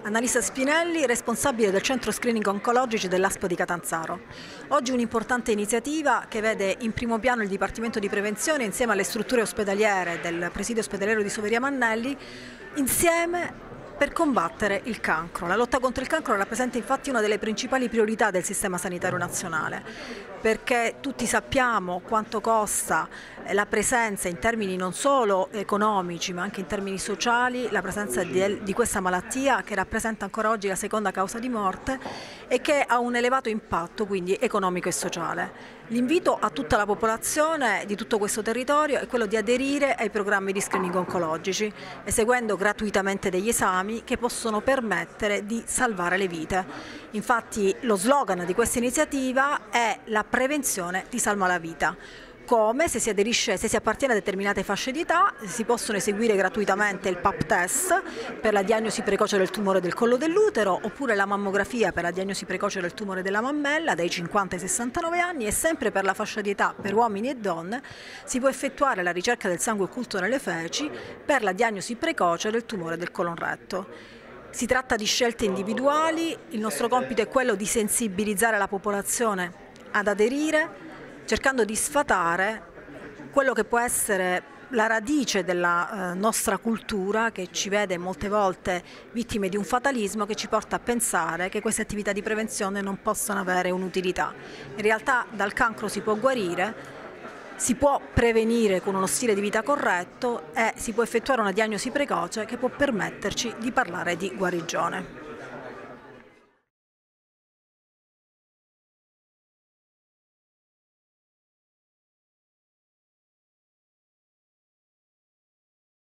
Annalisa Spinelli, responsabile del centro screening oncologici dell'ASP di Catanzaro. Oggi un'importante iniziativa che vede in primo piano il Dipartimento di Prevenzione insieme alle strutture ospedaliere del Presidio ospedaliero di Soveria Mannelli, insieme per combattere il cancro. La lotta contro il cancro rappresenta infatti una delle principali priorità del sistema sanitario nazionale, perché tutti sappiamo quanto costa la presenza in termini non solo economici ma anche in termini sociali, la presenza di questa malattia che rappresenta ancora oggi la seconda causa di morte e che ha un elevato impatto quindi economico e sociale. L'invito a tutta la popolazione di tutto questo territorio è quello di aderire ai programmi di screening oncologici, eseguendo gratuitamente degli esami che possono permettere di salvare le vite. Infatti lo slogan di questa iniziativa è "La prevenzione ti salva la vita". Come se si appartiene a determinate fasce di età, si possono eseguire gratuitamente il Pap test per la diagnosi precoce del tumore del collo dell'utero oppure la mammografia per la diagnosi precoce del tumore della mammella dai 50 ai 69 anni e sempre per la fascia di età per uomini e donne si può effettuare la ricerca del sangue occulto nelle feci per la diagnosi precoce del tumore del colon retto. Si tratta di scelte individuali, il nostro compito è quello di sensibilizzare la popolazione ad aderire, cercando di sfatare quello che può essere la radice della nostra cultura, che ci vede molte volte vittime di un fatalismo che ci porta a pensare che queste attività di prevenzione non possano avere un'utilità. In realtà dal cancro si può guarire, si può prevenire con uno stile di vita corretto e si può effettuare una diagnosi precoce che può permetterci di parlare di guarigione.